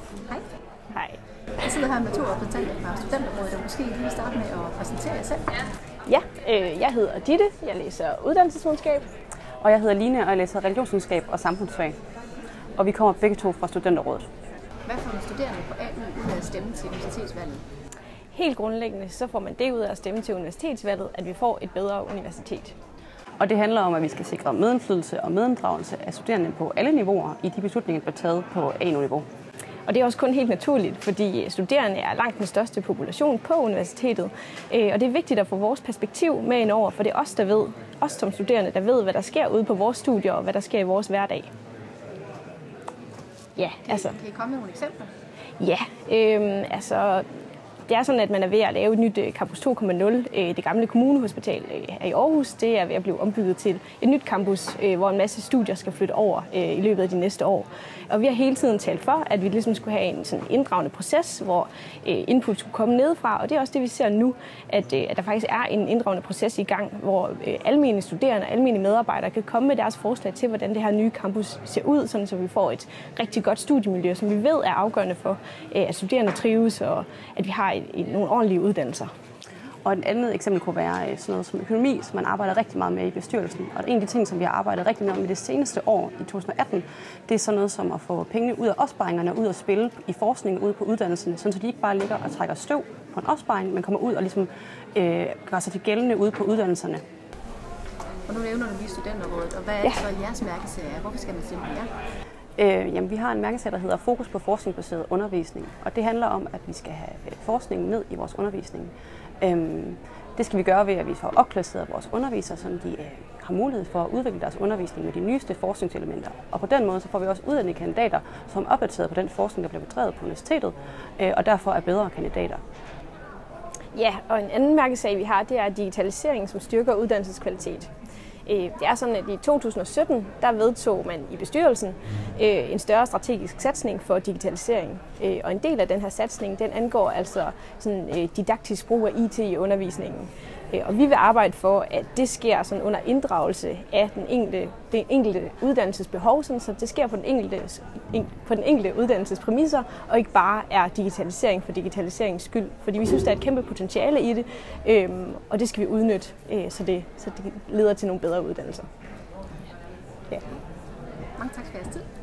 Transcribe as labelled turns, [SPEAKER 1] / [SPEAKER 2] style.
[SPEAKER 1] Hej.
[SPEAKER 2] Hej.
[SPEAKER 1] Jeg sidder her med to repræsentanter fra Studenterrådet, og måske lige starte med at præsentere jer selv.
[SPEAKER 2] Ja, jeg hedder Ditte, jeg læser uddannelsesvidenskab.
[SPEAKER 3] Og jeg hedder Line, og jeg læser religionsvidenskab og samfundsfag. Og vi kommer begge to fra Studenterrådet.
[SPEAKER 1] Hvad får man studerende på AU ud af at stemme til universitetsvalget?
[SPEAKER 2] Helt grundlæggende så får man det ud af at stemme til universitetsvalget, at vi får et bedre universitet.
[SPEAKER 3] Og det handler om, at vi skal sikre medindflydelse og medinddragelse af studerende på alle niveauer i de beslutninger, der bliver taget på AU-niveau.
[SPEAKER 2] Og det er også kun helt naturligt, fordi studerende er langt den største population på universitetet. Og det er vigtigt at få vores perspektiv med ind over, for det er os, der ved, os som studerende, der ved, hvad der sker ude på vores studier og hvad der sker i vores hverdag. Ja, altså.
[SPEAKER 1] Kan I komme med nogle eksempler?
[SPEAKER 2] Ja, det er sådan, at man er ved at lave et nyt Campus 2.0. Det gamle kommunehospital her i Aarhus, det er ved at blive ombygget til et nyt campus, hvor en masse studier skal flytte over i løbet af de næste år. Og vi har hele tiden talt for, at vi ligesom skulle have en sådan inddragende proces, hvor input skulle komme nedefra. Og det er også det, vi ser nu, at der faktisk er en inddragende proces i gang, hvor almene studerende og almene medarbejdere kan komme med deres forslag til, hvordan det her nye campus ser ud, sådan så vi får et rigtig godt studiemiljø, som vi ved er afgørende for, at studerende trives og at vi har nogle ordentlige uddannelser.
[SPEAKER 3] Og et andet eksempel kunne være sådan noget som økonomi, som man arbejder rigtig meget med i bestyrelsen. Og en af de ting, som vi har arbejdet rigtig meget med det seneste år i 2018, det er sådan noget som at få pengene ud af opsparingerne og ud at spille i forskningen ude på uddannelserne, sådan så de ikke bare ligger og trækker støv på en opsparing, men kommer ud og ligesom gør sig til gældende ude på uddannelserne.
[SPEAKER 1] Og nu nævner du lige Studenterrådet, og hvad er så jeres mærkesager? Hvorfor skal man stemme på jer?
[SPEAKER 3] Jamen, vi har en mærkesag, der hedder Fokus på forskningsbaseret undervisning, og det handler om, at vi skal have forskningen ned i vores undervisning. Det skal vi gøre ved, at vi får opklasseret vores undervisere, så de har mulighed for at udvikle deres undervisning med de nyeste forskningselementer. Og på den måde så får vi også uddannede kandidater, som er opdateret på den forskning, der bliver bedrevet på universitetet, og derfor er bedre kandidater.
[SPEAKER 2] Ja, og en anden mærkesag, vi har, det er digitalisering, som styrker uddannelseskvalitet. Det er sådan, at i 2017, der vedtog man i bestyrelsen en større strategisk satsning for digitalisering. Og en del af den her satsning, den angår altså sådan didaktisk brug af IT i undervisningen. Og vi vil arbejde for, at det sker sådan under inddragelse af den enkelte uddannelsesbehov, sådan, så det sker på den enkelte uddannelsespræmisser, og ikke bare er digitalisering for digitaliseringens skyld. Fordi vi synes, der er et kæmpe potentiale i det, og det skal vi udnytte, så det leder til nogle bedre uddannelser.
[SPEAKER 1] Ja. Mange tak for jeres tid.